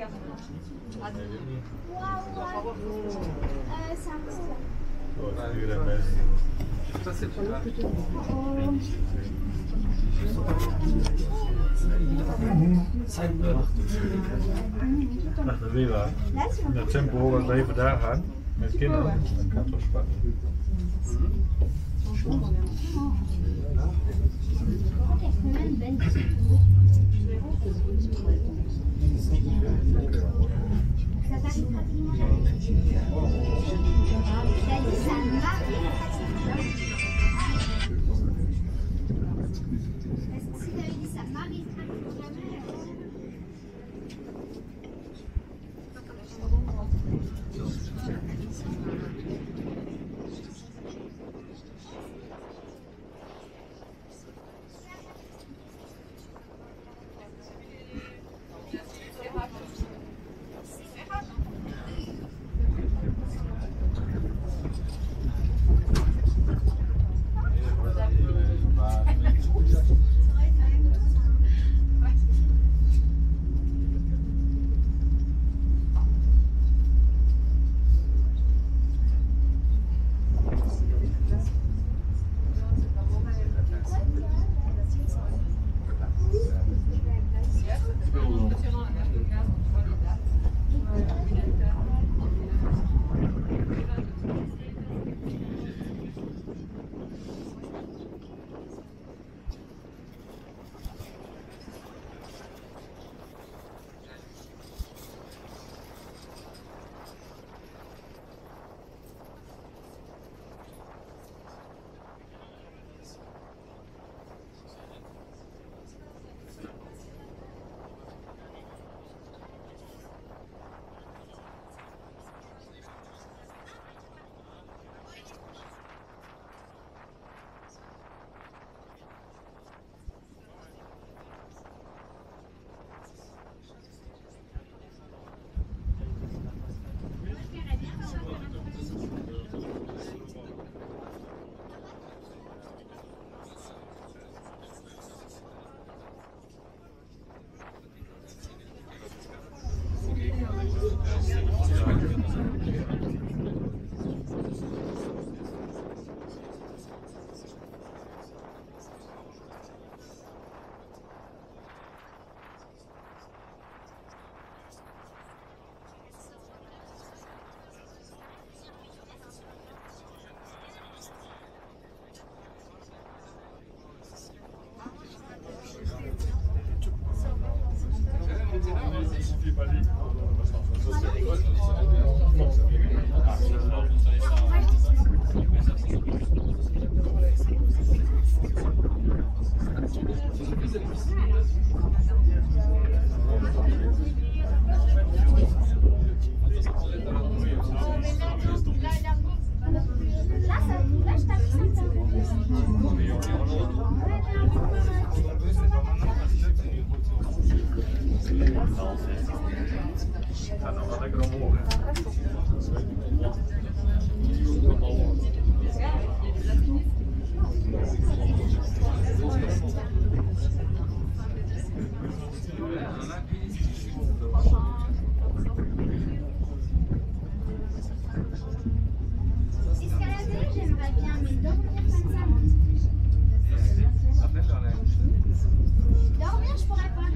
Ça c'est pas grave. Nach de Villa. In het tempo wat we even daar gaan met kinderen, dan kan het wel spannend. Gaat nog wel lekker omhoog. Escalader, j'aimerais bien, mais dormir comme ça, non. Dormir, je pourrais pas.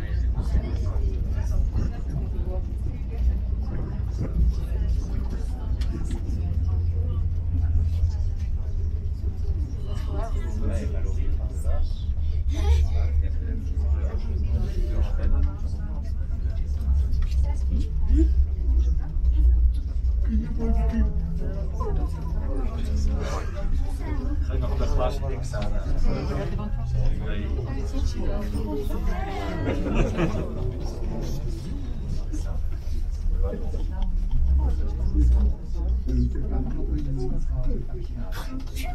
Ga je nog op dat glaasje dik staan? Nee.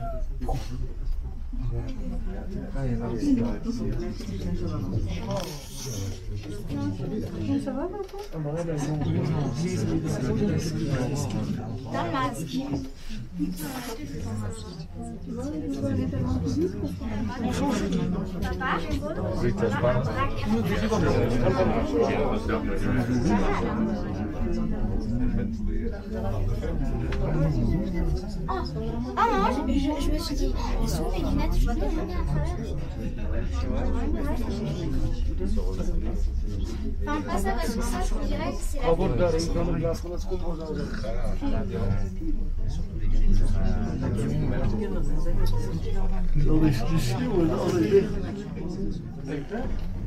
Ah, il y en a aussi. Ça va, papa? Dans le masque. Papa? Riecht das spannend? Oh non, je me suis dit, elles sont mes lunettes, je peux regarder à travers. Enfin, pas ça, parce que ça, je dirais que c'est la Dat is de sneeuw en alle licht.